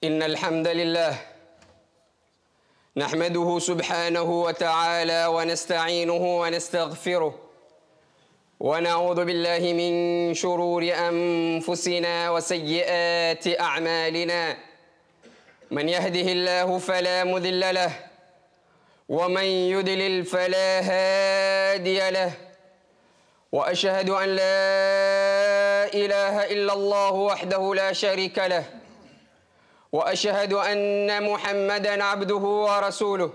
إن الحمد لله نحمده سبحانه وتعالى ونستعينه ونستغفره ونعوذ بالله من شرور أنفسنا وسيئات أعمالنا من يهده الله فلا مضل له ومن يضلل فلا هادي له وأشهد أن لا إله إلا الله وحده لا شريك له وأشهد أن محمدًا عبده ورسوله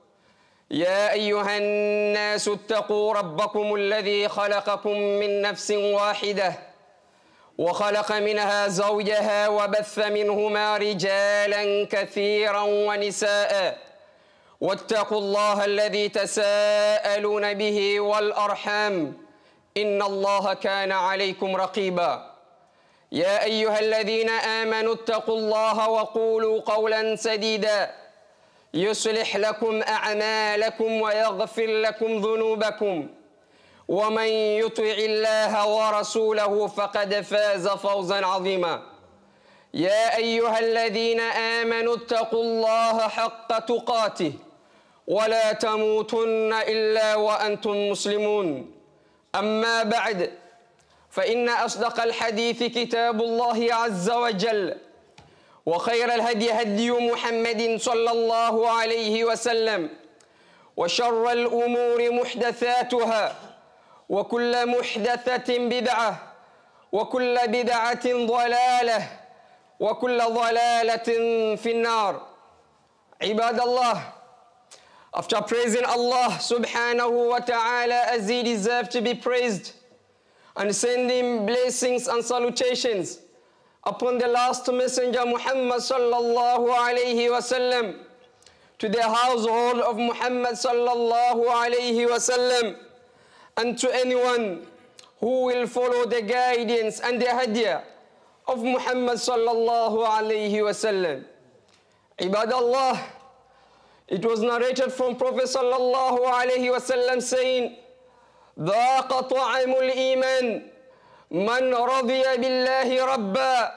يا أيها الناس اتقوا ربكم الذي خلقكم من نفس واحدة وخلق منها زوجها وبث منهما رجالا كثيرا ونساء واتقوا الله الذي تساءلون به والأرحام إن الله كان عليكم رقيبا يا أيها الذين آمنوا اتقوا الله وقولوا قولا سديدا يصلح لكم أعمالكم ويغفر لكم ذنوبكم ومن يطع الله ورسوله فقد فاز فوزا عظيما يا أيها الذين آمنوا اتقوا الله حق تقاته ولا تموتن إلا وأنتم مسلمون أما بعد فإن أصدق الحديث كتاب الله عز وجل وخير الهدي هدي محمد صلى الله عليه وسلم وشر الأمور محدثاتها وكل محدثة بدعة وكل بدعة ضلالة وكل ضلالة في النار. عباد Allah, after praising Allah subhanahu wa ta'ala as He deserves to be praised, and sending blessings and salutations upon the last messenger Muhammad sallallahu alayhi wasallam, to the household of Muhammad sallallahu alayhi wasallam, and to anyone who will follow the guidance and the hadiyah of Muhammad sallallahu alayhi wasallam. Ibadallah, it was narrated from Prophet sallallahu alayhi wasallam saying, ذاق طعم الإيمان من رضي بالله ربا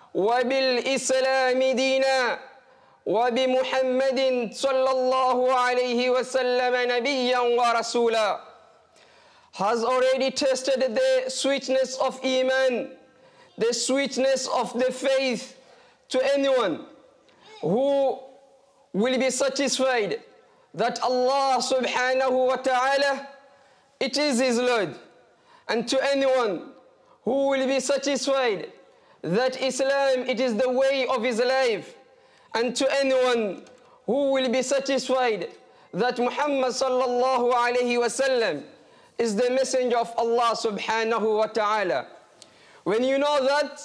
وبالإسلام دينا وبمحمد صلى الله عليه وسلم نبيا ورسولا. Has already tasted the sweetness of Iman, the sweetness of the faith, to anyone who will be satisfied that Allah subhanahu wa ta'ala, it is His Lord, and to anyone who will be satisfied that Islam, it is the way of his life, and to anyone who will be satisfied that Muhammad sallallahu alayhi wasallam is the messenger of Allah subhanahu wa ta'ala. When you know that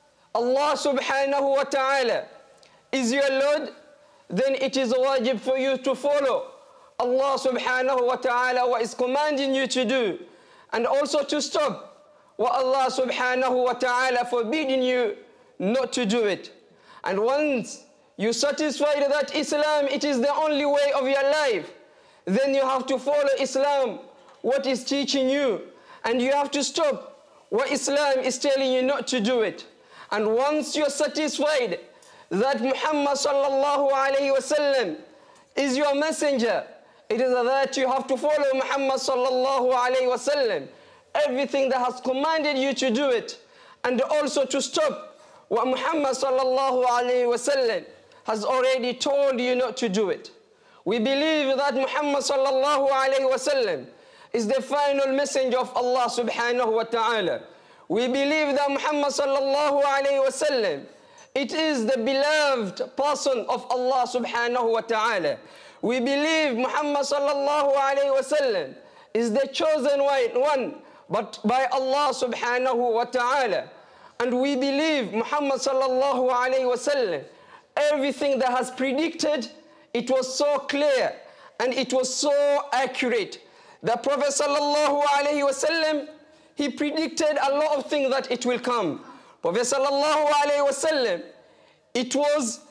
Allah subhanahu wa ta'ala is your Lord, then it is wajib for you to follow Allah subhanahu wa ta'ala what is commanding you to do, and also to stop what Allah subhanahu wa ta'ala forbidding you not to do it. And once you satisfied that Islam, it is the only way of your life, then you have to follow Islam, what is teaching you, and you have to stop what Islam is telling you not to do it. And once you're satisfied that Muhammad sallallahu alayhi wasallam is your messenger, it is that you have to follow Muhammad sallallahu alayhi wasallam, everything that has commanded you to do it, and also to stop what Muhammad sallallahu alayhi wasallam has already told you not to do it. We believe that Muhammad sallallahu alayhi wasallam is the final messenger of Allah subhanahu wa ta'ala. We believe that Muhammad sallallahu alayhi wasallam, it is the beloved person of Allah subhanahu wa ta'ala. We believe Muhammad sallallahu alayhi wasallam is the chosen one, but by Allah subhanahu wa ta'ala. And we believe Muhammad sallallahu alayhi wasallam, everything that has predicted, it was so clear and it was so accurate. The Prophet sallallahu alayhi wasallam, he predicted a lot of things that it will come. Prophet sallallahu alayhi wasallam, it was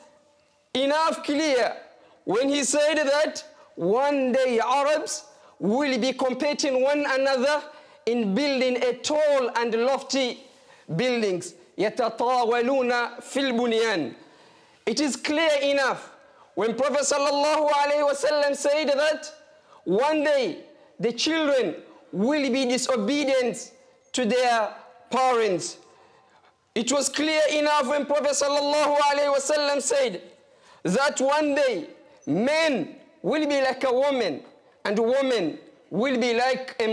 enough clear when he said that one day Arabs will be competing one another in building a tall and lofty buildings. يَتَطَاوَلُونَ فِي الْبُنْيَانِ. It is clear enough when Prophet sallallahu alaihi wasallam said that one day the children will be disobedient to their parents. It was clear enough when Prophet sallallahu alaihi wasallam said that one day men will be like a woman and women will be like a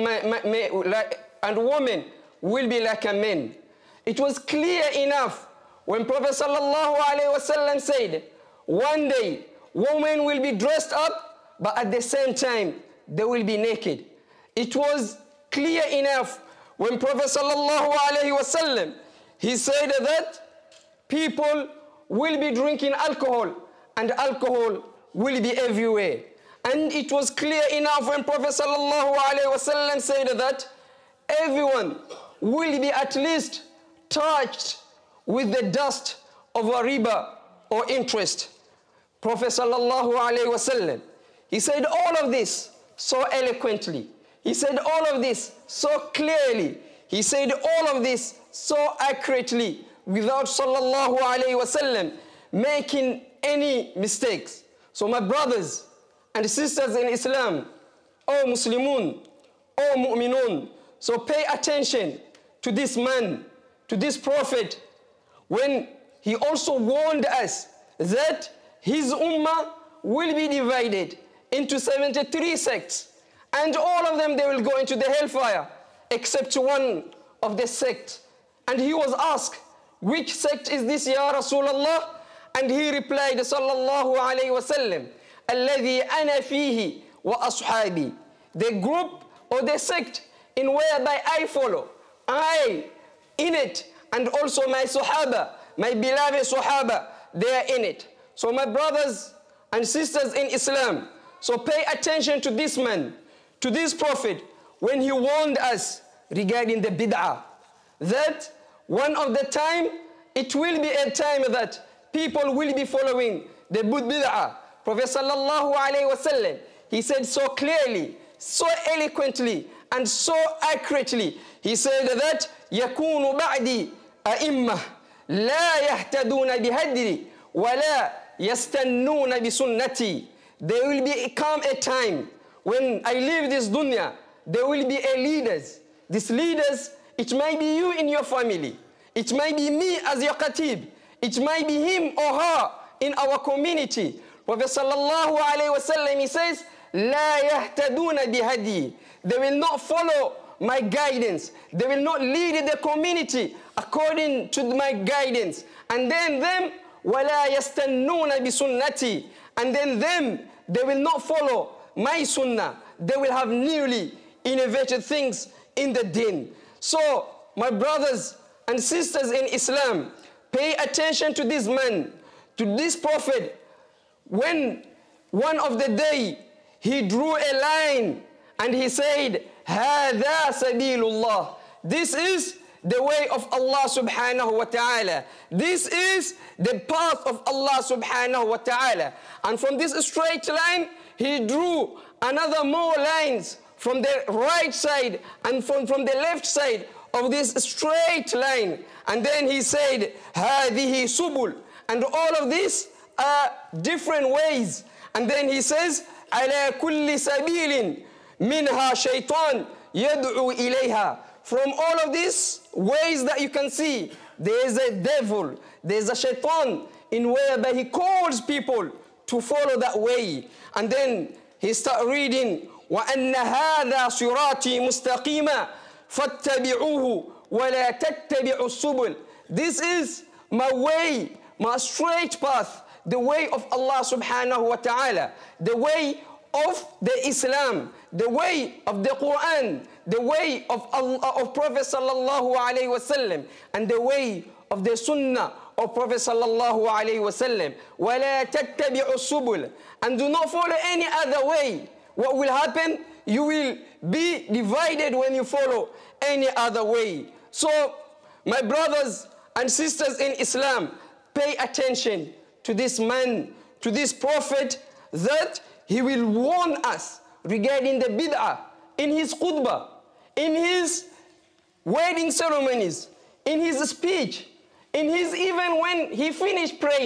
man. It was clear enough when Prophet sallallahu alaihi wasallam said one day women will be dressed up, but at the same time they will be naked. It was clear enough when Prophet sallallahu alaihi wasallam he said that people will be drinking alcohol and alcohol will be everywhere. And it was clear enough when Prophet sallallahu alaihi wasallam said that everyone will be at least touched with the dust of a riba or interest. Prophet sallallahu alaihi wasallam he said all of this so eloquently. He said all of this so clearly. He said all of this so accurately without sallallahu alaihi wasallam making any mistakes. So my brothers and sisters in Islam, O Muslimun, O Mu'minun, so pay attention to this man, to this prophet, when he also warned us that his ummah will be divided into 73 sects, and all of them, they will go into the hellfire, except one of the sects. And he was asked, which sect is this, Ya Rasulullah? And he replied, sallallahu alayhi wa sallam, alladhi ana fihi wa ashabi. The group or the sect in whereby I follow, I in it, and also my sahaba, my beloved sahaba, they are in it. So my brothers and sisters in Islam, so pay attention to this man, to this prophet, when he warned us regarding the bid'ah, that one of the time, it will be a time that people will be following the bid'ah. Prophet sallallahu alaihi wasallam, he said so clearly, so eloquently, and so accurately. He said that يكون بعدي أئمة لا يهتدون بهدي ولا يستنون بسنتي. There will come a time when I leave this dunya, there will be a leaders. These leaders, it might be you in your family. It might be me as your khatib. It might be him or her in our community. Prophet sallallahu alaihi wasallam, he says, لا يهتدون بهدي. They will not follow my guidance. They will not lead the community according to my guidance. And then them, ولا يستنون بسنتي. And then them, they will not follow my sunnah. They will have newly innovated things in the deen. So, my brothers and sisters in Islam, pay attention to this man, to this prophet. When one of the day, he drew a line and he said, هَذَا سَبِيلُ اللَّهِ. This is the way of Allah subhanahu wa ta'ala. This is the path of Allah subhanahu wa ta'ala. And from this straight line, he drew another more lines from the right side and from the left side of this straight line. And then he said, هَذِهِ سُبُلٌ. And all of these are different ways. And then he says, عَلَى كُلِّ سَبِيلٍ مِنْهَا شَيْطَانٌ يَدْعُو إِلَيْهَا. From all of these ways that you can see, there is a devil, there is a shaitan in whereby he calls people to follow that way. And then he start reading, وَأَنَّ هَذَا صِرَاطِي مُسْتَقِيمًا فَاتَّبِعُوهُ وَلَا تَتَّبِعُوا السُّبُلَ. This is my way, my straight path, the way of Allah subhanahu wa ta'ala, the way of the Islam, the way of the Quran, the way of Prophet sallallahu alaihi wasallam, and the way of the Sunnah of Prophet sallallahu alaihi wasallam. وَلَا تَتَّبِعُوا السُّبُلَ. And do not follow any other way. What will happen? You will be divided when you follow any other way. So, my brothers and sisters in Islam, pay attention to this man, to this prophet, that he will warn us regarding the bid'ah in his khutbah, in his wedding ceremonies, in his speech, in his, even when he finished praying,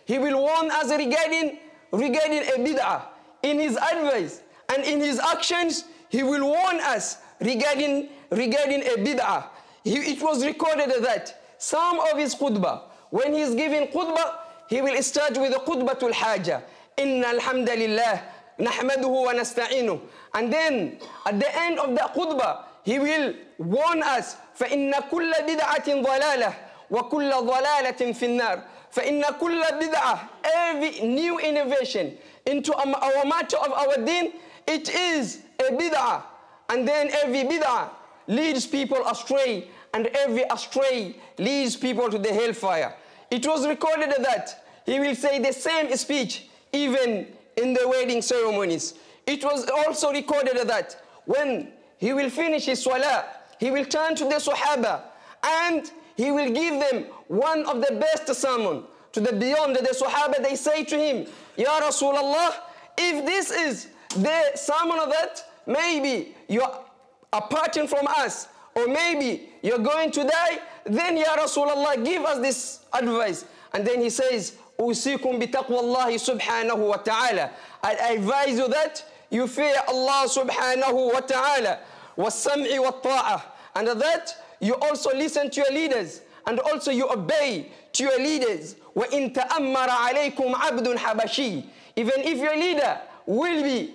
he will warn us regarding a bid'ah. In his advice and in his actions, he will warn us regarding a bid'ah. It was recorded that some of his khutbah, when he is giving khutbah, he will start with the khutbatul haja. Inna alhamdulillah, nahmaduhu wa nasta'inu. And then at the end of the khutbah, he will warn us, فَإِنَّ كُلَّ بِدْعَةٍ ضَلَالَةٍ وَكُلَّ ضَلَالَةٍ فِي النَّارِ. فَإِنَّ كُلَّ بِدْعَةٍ, every new innovation into our matter of our deen, it is a bid'ah. And then every bid'ah leads people astray, and every astray leads people to the hellfire. It was recorded that he will say the same speech even in the wedding ceremonies. It was also recorded that when he will finish his salah, he will turn to the Sahaba and he will give them one of the best sermon. To the beyond the Sahaba, they say to him, Ya Rasulullah, if this is the sermon of that, maybe you're parting from us, or maybe you're going to die, then Ya Rasulullah, give us this advice. And then he says, Usikum bi taqwallahi subhanahu wa ta'ala. I advise you that you fear Allah subhanahu wa ta'ala, was-sam'i wa-ta'ah, and that you also listen to your leaders, and also you obey to your leaders. وَإِن تَأَمَّرَ عَلَيْكُمْ عَبْدٌ حَبَشِيٌّ. Even if your leader will be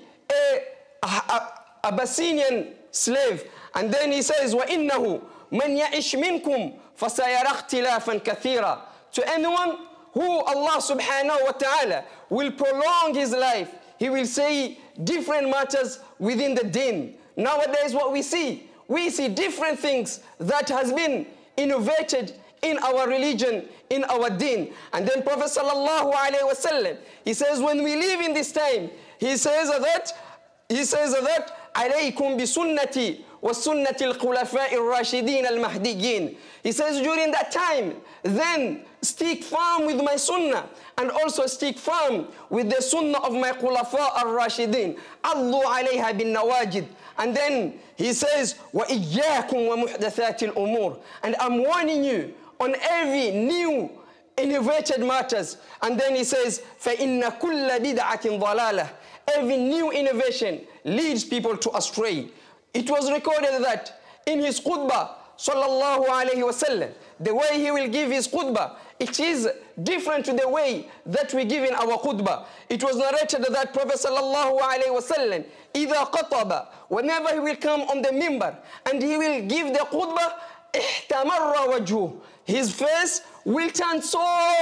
a Abyssinian slave. And then he says, وَإِنَّهُ مَنْ يَعِشْ مِنْكُمْ فَسَيَرَى اخْتِلَافًا كَثِيرًا. To anyone who Allah subhanahu wa ta'ala will prolong his life, he will say different matters within the deen. Nowadays what we see different things that has been innovated in our religion, in our deen. And then Prophet sallallahu alaihi wasallam, he says, when we live in this time, he says that alaykum bi sunnati wa sunnati al-khulafa'i ar-rashidin al-mahdiyyin. He says, during that time, then stick firm with my sunnah, and also stick firm with the sunnah of my khulafa ar-rashidin. Allu alayha bin nawajid. And then he says, وَإِيَّاكُمْ وَمُحْدَثَاتِ الْأُمُورِ. And I'm warning you on every new innovated matters. And then he says, فَإِنَّ كُلَّ بِدْعَةٍ ضَلَالَةٍ. Every new innovation leads people to astray. It was recorded that in his khutbah, sallallahu alayhi wasallam, the way he will give his khutbah, it is different to the way that we give in our khutbah. It was narrated that Prophet sallallahu alayhi wasallam, إِذَا قَطَبَ, whenever he will come on the mimbar and he will give the khutbah, احتمر وجهه, his face will turn so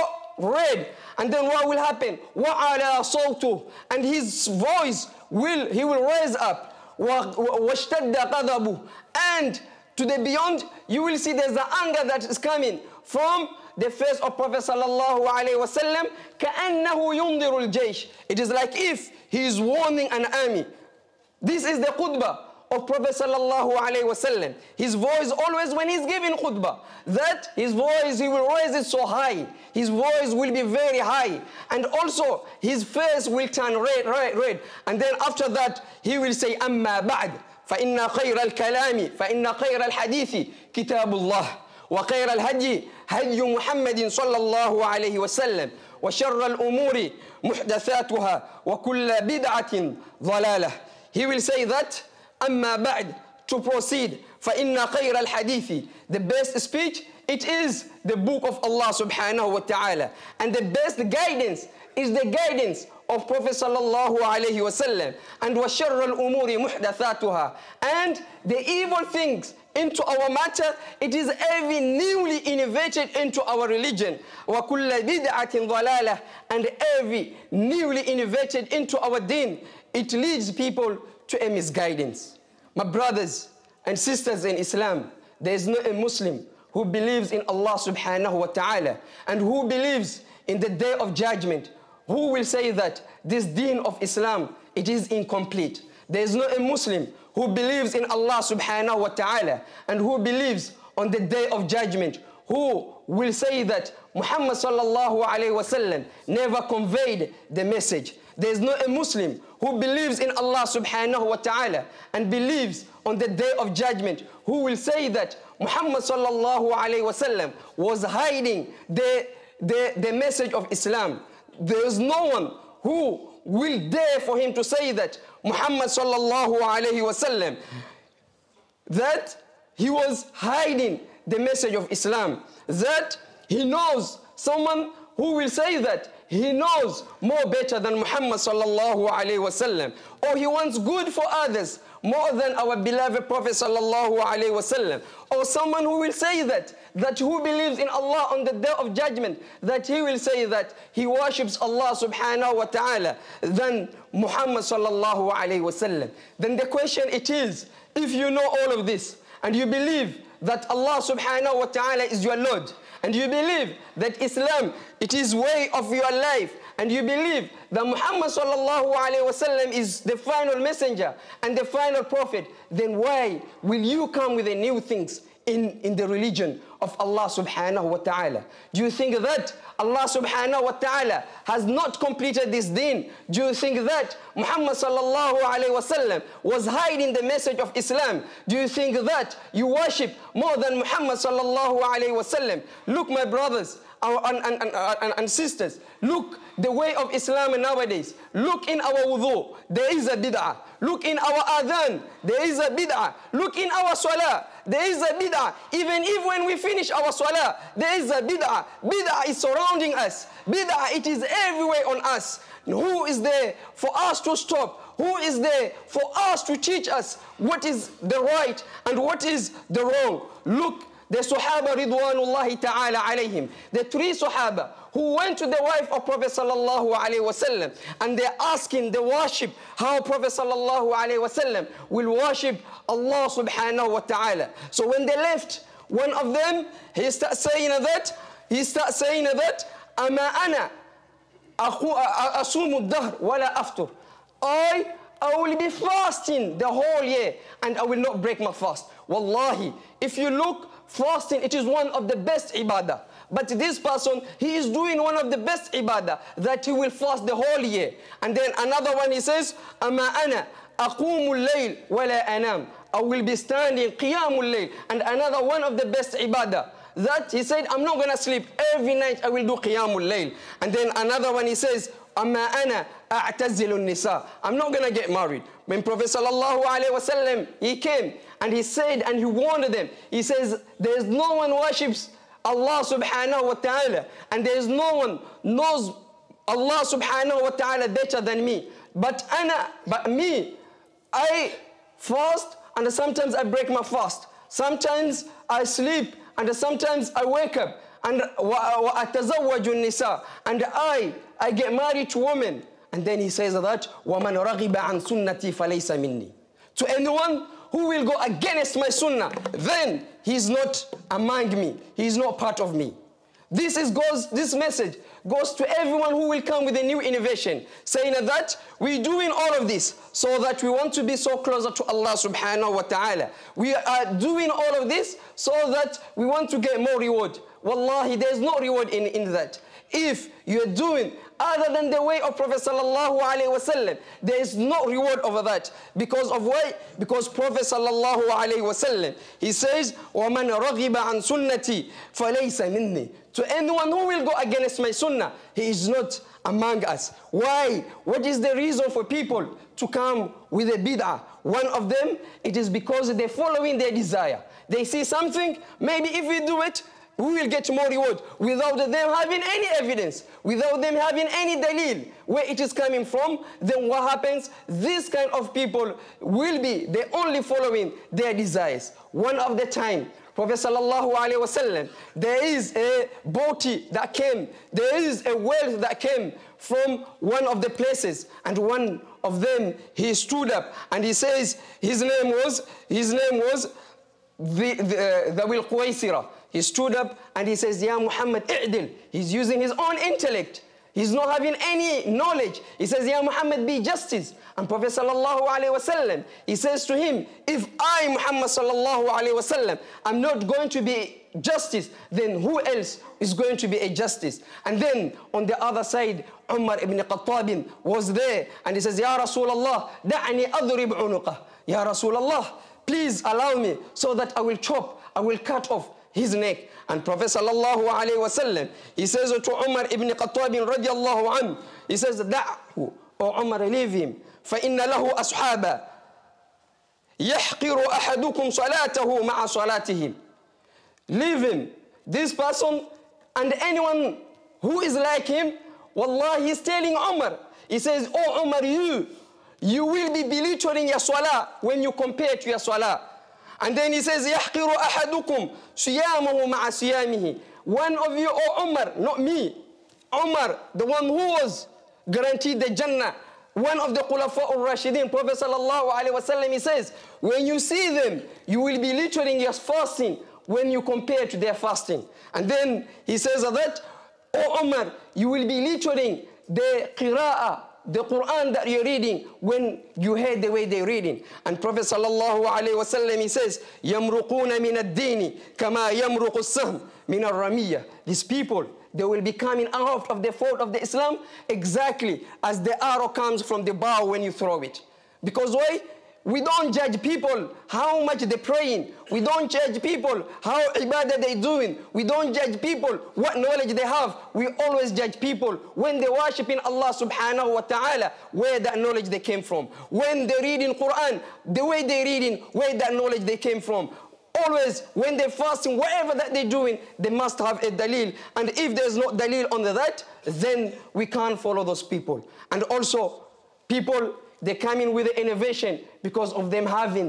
red. And then what will happen? وَعَلَى صَوْتُهُ, and his voice he will raise up. وَاشْتَدَّ غَضَبُهُ, and to the beyond, you will see there's the anger that is coming from the face of Prophet sallallahu alaihi wasallam. كَأَنَّهُ يُنْذِرُ الْجَيْشِ. It is like if he is warning an army. This is the khutbah of Prophet sallallahu alaihi wasallam. His voice always when he's giving khutbah, that his voice, he will raise it so high. His voice will be very high. And also his face will turn red. And then after that, he will say, أَمَّا بَعْدْ فإن خير الكلام فإن خير الحديث كتاب الله وخير الهدي هدي محمد صلى الله عليه وسلم وشر الأمور محدثاتها وكل بدعة ضلالة. He will say that أما بعد, to proceed, فإن خير الحديث, the best speech, it is the book of Allah subhanahu wa ta'ala, and the best guidance is the guidance of Prophet sallallahu alayhi wasallam. And وَشَرَّ الْأُمُورِ مُحْدَثَاتُهَا, and the evil things into our matter, it is every newly innovated into our religion. وَكُلَّ بِدْعَةٍ ضَلَالَةٍ, and every newly innovated into our deen, it leads people to a misguidance. My brothers and sisters in Islam, there is no a Muslim who believes in Allah subhanahu wa ta'ala and who believes in the day of judgment, who will say that this deen of Islam, it is incomplete. There is no a Muslim who believes in Allah subhanahu wa ta'ala and who believes on the day of judgment, who will say that Muhammad sallallahu alayhi wasallam never conveyed the message. There is no a Muslim who believes in Allah subhanahu wa ta'ala and believes on the day of judgment, who will say that Muhammad sallallahu alayhi wasallam was hiding the message of Islam, there is no one who will dare for him to say that Muhammad sallallahu alayhi wasallam, that he was hiding the message of Islam, that he knows, someone who will say that he knows more better than Muhammad sallallahu alayhi wasallam, or he wants good for others more than our beloved Prophet sallallahu alayhi wasallam, or someone who will say that who believes in Allah on the day of judgment, that he will say that he worships Allah subhanahu wa ta'ala than Muhammad sallallahu alayhi wasallam. Then the question it is, if you know all of this and you believe that Allah subhanahu wa ta'ala is your Lord, and you believe that Islam, it is way of your life, and you believe that Muhammad sallallahu alayhi wasallam is the final messenger and the final prophet, then why will you come with the new things in the religion of Allah subhanahu wa ta'ala? Do you think that Allah subhanahu wa ta'ala has not completed this deen? Do you think that Muhammad sallallahu alayhi wasallam was hiding the message of Islam? Do you think that you worship more than Muhammad sallallahu alayhi wasallam? Look, my brothers and sisters, look the way of Islam nowadays. Look in our wudu, there is a bid'ah. Look in our adhan, there is a bid'ah. Look in our salah, there is a bid'ah. Even if when we finish our salah, there is a bid'ah. Bid'ah is surrounding us. Bid'ah, it is everywhere on us. Who is there for us to stop? Who is there for us to teach us what is the right and what is the wrong? Look, the Sahaba Ridwanullahi ta'ala alayhim, the three Sahaba who went to the wife of Prophet sallallahu alayhi wasallam, and they're asking the worship, how Prophet sallallahu alayhi wasallam will worship Allah subhanahu wa ta'ala. So when they left, one of them, he starts saying that, Ama ana asumu dahr wala aftur. I will be fasting the whole year and I will not break my fast. Wallahi, if you look, fasting, it is one of the best ibadah. But this person, he is doing one of the best ibadah, that he will fast the whole year. And then another one, he says, Ama ana aqumul layl wala anam. I will be standing qiyamul layl. And another one of the best ibadah, that he said, I'm not going to sleep. Every night I will do qiyamul layl. And then another one, he says, Ama ana a'tazilun nisa. I'm not going to get married. When Prophet sallallahu alayhi wasallam, he came and he said, and he warned them, he says, there is no one worships Allah subhanahu wa ta'ala, and there is no one knows Allah subhanahu wa ta'ala better than me. But me, I fast, and sometimes I break my fast. Sometimes I sleep, and sometimes I wake up, and وَأَتَزَوَّجُ النِّسَاء, and I get married to women. And then he says that, وَمَنْ رَغِبَ عَنْ سُنَّتِي فَلَيْسَ مِنِّي. To anyone who will go against my sunnah, then he is not among me. He is not part of me. This message goes to everyone who will come with a new innovation, saying that we're doing all of this so that we want to be so closer to Allah subhanahu wa ta'ala. We are doing all of this so that we want to get more reward. Wallahi, there's no reward in that. If you're doing other than the way of Prophet sallallahu alaihi wasallam, there is no reward over that. Because of why? Because Prophet sallallahu alaihi wasallam, he says, وَمَنْ رَغِبَ عَنْ سُنَّتِي فَلَيْسَ مِنِّي. To anyone who will go against my sunnah, he is not among us. Why? What is the reason for people to come with a bid'ah? One of them, it is because they're following their desire. They see something, maybe if we do it, we will get more reward, without them having any evidence, without them having any dalil where it is coming from. Then what happens? This kind of people will be, they only following their desires. One of the time, Prophet sallallahu alaihi wasallam, there is a booty that came, there is a wealth that came from one of the places, and one of them, he stood up and he says, his name was the Wil Quwaisira. He stood up and he says, Ya Muhammad, i'dil. He's using his own intellect. He's not having any knowledge. He says, Ya Muhammad, be justice. And Prophet sallallahu alaihi wasallam, he says to him, if I, Muhammad sallallahu alaihi wasallam, I'm not going to be justice, then who else is going to be a justice? And then on the other side, Umar ibn Khattab was there, and he says, Ya Rasulullah, da'ani adrib unuqah. Ya Rasulullah, please allow me so that I will chop, I will cut off his neck. And Prophet sallallahu alayhi wa sallam, he says to Umar ibn Khattab radiallahu anhu, he says, da'hu, O Umar, leave him. فَإِنَّ لَهُ أَصْحَابًا يَحْقِرُ أَحَدُكُمْ صَلَاتَهُ مَعَ صَلَاتِهِمْ. Leave him. This person and anyone who is like him, wallah, he's telling Umar, he says, oh Umar, you will be belittling your salah when you compare to your salah. And then he says, يَحْقِرُ أَحَدُكُمْ صِيَامَهُ مَعَ صِيَامِهِ. One of you, oh Umar, not me, Umar, the one who was guaranteed the Jannah, one of the Khulafa al-Rashidin, Prophet sallallahu alaihi wasallam, he says, when you see them, you will be belittling your fasting when you compare to their fasting. And then he says that, oh Umar, you will be belittling the qira'ah, the Quran that you're reading when you hear the way they're reading. And Prophet sallallahu alaihi wasallam, he says, يَمْرُقُونَ مِنَ الدِّينِ كَمَا يَمْرُقُ السَّهْمُ مِنَ الرَّمِيَّةِ. These people, they will be coming out of the fold of the Islam exactly as the arrow comes from the bow when you throw it. Because why? We don't judge people how much they're praying. We don't judge people how ibadah they're doing. We don't judge people what knowledge they have. We always judge people when they're worshiping Allah subhanahu wa ta'ala, where that knowledge they came from. When they're reading Quran, the way they're reading, where that knowledge they came from. Always, when they're fasting, whatever that they're doing, they must have a dalil. And if there's no dalil on that, then we can't follow those people. And also, people, they come in with the innovation because of them having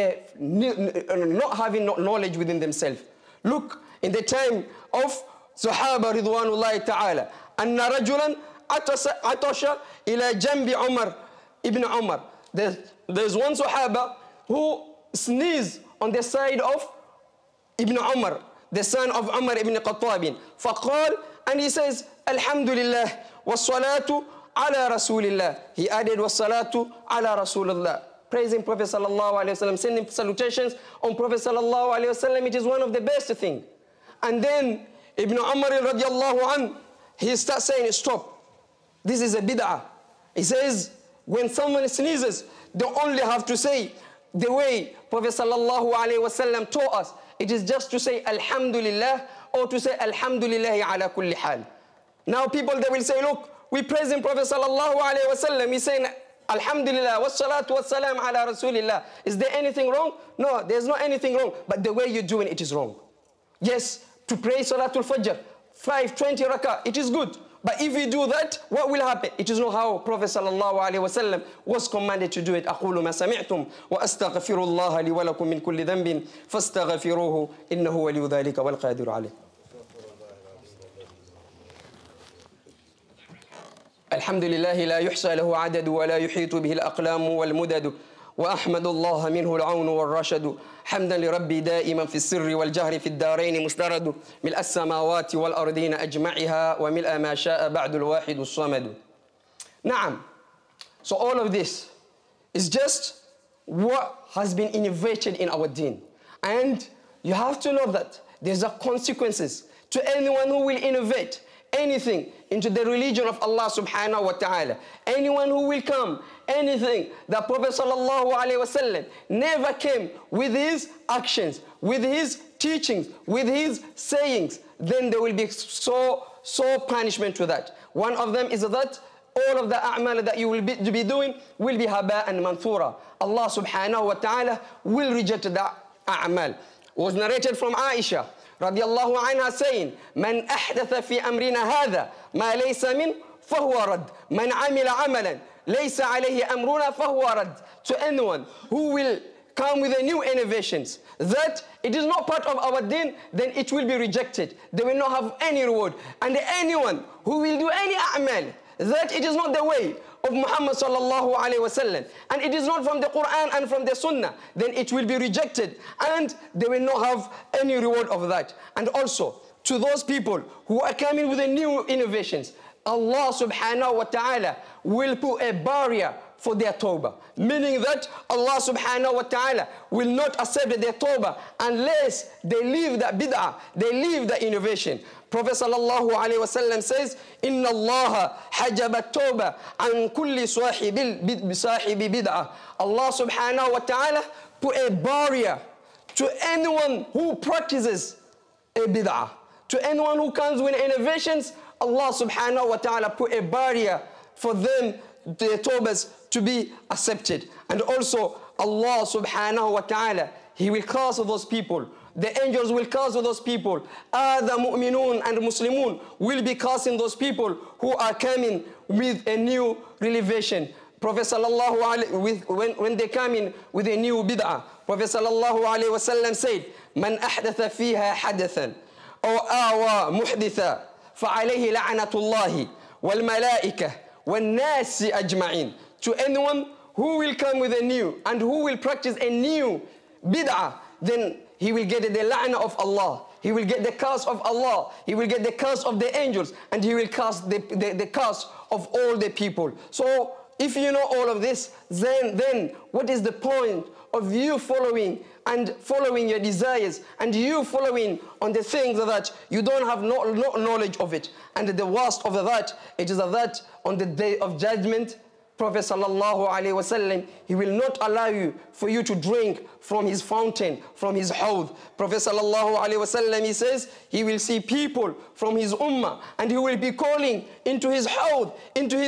not having knowledge within themselves. Look, in the time of Sahaba Ridwanullahi Ta'ala, أن رجلا عطش إلى جنب عمر ibn Umar. There's one Sahaba who sneezed on the side of Ibn Umar, the son of Umar ibn Khattab. فقال, and he says, Alhamdulillah, wassalatu ala Rasulillah. He added, wassalatu ala Rasulillah. Praising Prophet sallallahu alayhi wa sallam, sending salutations on Prophet sallallahu alayhi wa sallam. It is one of the best things. And then Ibn Umar radiallahu anhu, he starts saying, stop. This is a bid'ah. He says, when someone sneezes, they only have to say the way Prophet sallallahu alayhi wa sallam taught us. It is just to say Alhamdulillah or to say Alhamdulillahi ala kulli hal. Now people, they will say, look, we praising Prophet sallallahu alayhi wa sallam. He's saying Alhamdulillah, wassalatu wassalam ala Rasulillah. Is there anything wrong? No, there's not anything wrong. But the way you're doing it is wrong. Yes, to pray Salatul Fajr, 520 rakah, it is good. But if you do that, what will happen? It is not how Prophet sallallahu alaihi wasallam was commanded to do it. أقول ما سمعتم وأستغفر الله لي ولكم من كل ذنب فاستغفروه إنه ولي ذلك والقادر عليه. الحمد لله لا يحصى له عدد ولا يحيط به الأقلام والمدد وأحمد الله منه العون والرشد حمدا لربي دائما في السر والجهر في الدارين مسترد ملء السماوات والأرضين أجمعها وملء ما شاء بعد الواحد الصمد. نعم. So all of this is just what has been innovated in our deen. And you have to know that there's a consequences to anyone who will innovate anything into the religion of Allah subhanahu wa ta'ala. Anyone who will come, anything that Prophet sallallahu alayhi wa sallam never came with his actions, with his teachings, with his sayings, then there will be so punishment to that. One of them is that all of the a'mal that you will be doing will be haba'an manthura. Allah subhanahu wa ta'ala will reject that a'mal. It was narrated from Aisha رضي الله عنها saying, من أحدث في أمرنا هذا ما ليس من فهو رد من عمل عملا ليس عليه أمرنا فهو رد. To anyone who will come with a new innovations that it is not part of our deen, then it will be rejected. They will not have any reward. And anyone who will do any a'mal that it is not the way of Muhammad sallallahu alayhi wa sallam, and it is not from the Quran and from the Sunnah, then it will be rejected and they will not have any reward of that. And also, to those people who are coming with the new innovations, Allah subhanahu wa ta'ala will put a barrier for their tawbah. Meaning that Allah subhanahu wa ta'ala will not accept their tawbah unless they leave that bid'ah, they leave that innovation. Prophet sallallahu alayhi wa sallam says, إِنَّ اللَّهَ حَجَبَ التَّوْبَةَ عَنْ كُلِّ صَاحِبِ بِدْعَةٍ. Allah subhanahu wa ta'ala put a barrier to anyone who practices a bid'ah. To anyone who comes with innovations, Allah subhanahu wa ta'ala put a barrier for them, their tawbahs, to be accepted. And also Allah subhanahu wa ta'ala, He will cast those people. The angels will cast those people. The mu'minun and Muslimun will be casting those people who are coming with a new revelation. Prophet sallallahu alaihi, when they come in with a new bid'ah, Prophet sallallahu alaihi wasallam said, "Man ahdatha fiha hadathan, aw awa muhditha, فعليه لعنة الله والملائكة والناس أجمعين." To anyone who will come with a new and who will practice a new bid'ah, then he will get the la'na of Allah. He will get the curse of Allah. He will get the curse of the angels, and he will cast the curse of all the people. So if you know all of this, then what is the point of you following your desires, and you following on the things that you don't have no knowledge of it? And the worst of that, it is that on the day of judgment, Prophet sallallahu alaihi wasallam, he will not allow you for you to drink from his fountain, from his hawd. Prophet sallallahu alaihi wasallam, he says he will see people from his ummah, and he will be calling into his hawd, into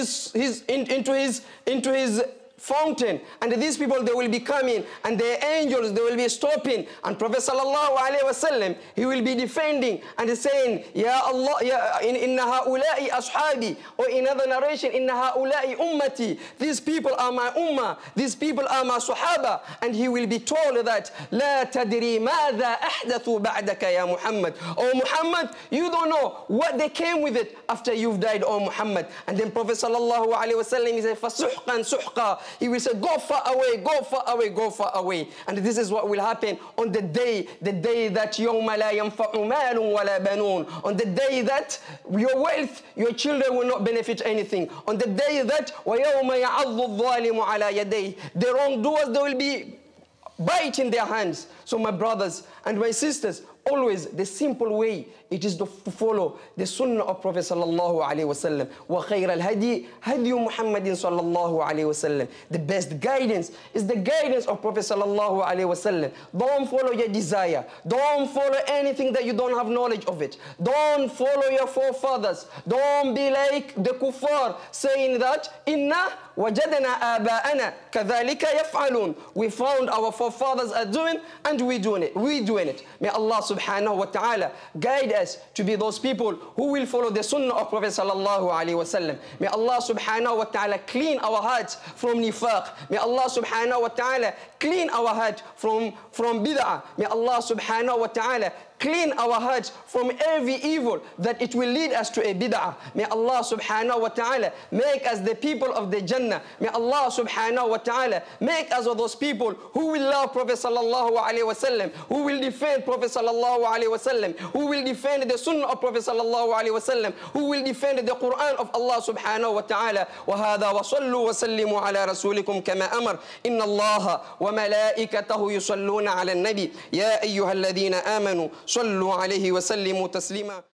his fountain, and these people, they will be coming, and the angels, they will be stopping, and Prophet sallallahu alaihi wasallam, he will be defending and saying, "Ya Allah, inna haula'i ashabi," or in another narration, "Inna haula'i ummati." These people are my ummah, these people are my sahaba, and he will be told that, "La tadri madha ahdathu ba'daka ya Muhammad." Oh Muhammad, you don't know what they came with it after you've died, oh Muhammad. And then Prophet sallallahu alaihi wasallam, he said, "Fasuhqan suhqa." He will say, "Go far away, go far away, go far away." And this is what will happen on the day that يَوْمَ لَا يَنْفَعُ مَالٌ وَلَا بَنُونَ. On the day that your wealth, your children will not benefit anything. On the day that وَيَوْمَ يَعَضُّ الظَّالِمُ عَلَى يَدَيْهِ. The wrongdoers, they will be biting their hands. So my brothers and my sisters, always the simple way, it is to follow the sunnah of Prophet sallallahu alaihi wasallam. وَخَيْرَ الْهَدِي هَدِيُ مُحَمَّدٍ صَلَّى اللَّهُ عَلَيْهِ وَسَلَّمَ. The best guidance is the guidance of Prophet sallallahu alaihi wasallam. Don't follow your desire. Don't follow anything that you don't have knowledge of it. Don't follow your forefathers. Don't be like the kuffar saying that, "Inna wajadna aba'ana kadhalika yaf'alun." We found our forefathers are doing, and we doing it. May Allah subhanahu wa ta'ala guide us to be those people who will follow the sunnah of Prophet sallallahu alaihi wasallam. May Allah subhanahu wa ta'ala clean our hearts from nifaq. May Allah subhanahu wa ta'ala clean our heart from bid'ah. May Allah subhanahu wa ta'ala clean our hearts from every evil that it will lead us to a bid'ah. May Allah subhanahu wa ta'ala make us the people of the Jannah. May Allah subhanahu wa ta'ala make us those people who will love Prophet sallallahu alaihi wasallam, who will defend Prophet sallallahu alaihi wasallam, who will defend the sunnah of Prophet sallallahu alaihi wasallam, who will defend the Quran of Allah subhanahu wa ta'ala. وهذا وصلوا وسلموا على رسولكم كما أمر إن الله وملائكته يصلون على النبي يا أيها الذين آمنوا صلوا عليه وسلموا تسليما.